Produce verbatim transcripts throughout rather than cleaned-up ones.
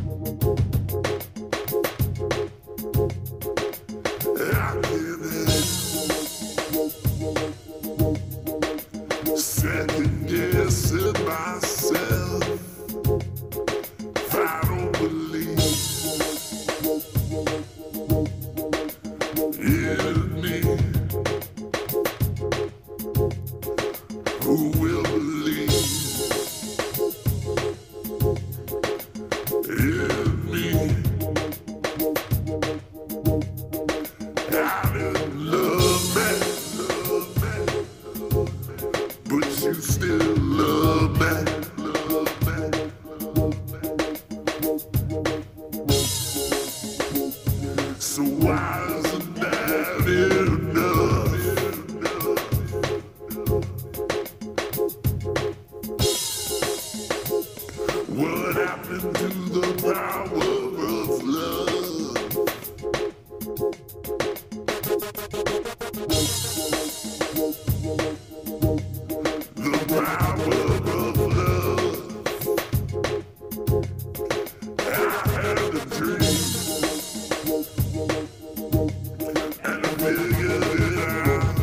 Second guessing myself if I don't believe in me. Who will believe in me? I didn't love me, but you still love me. So why isn't that enough? What happened to the power of love? The power of love. I had a dream, and I figured it out,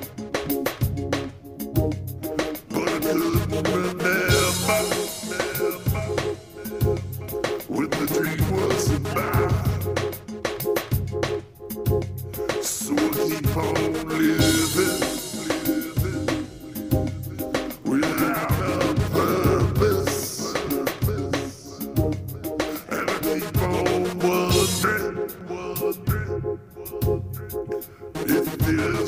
but I couldn't remember what the dream was about. So I keep on living without a purpose, and I keep on wondering if this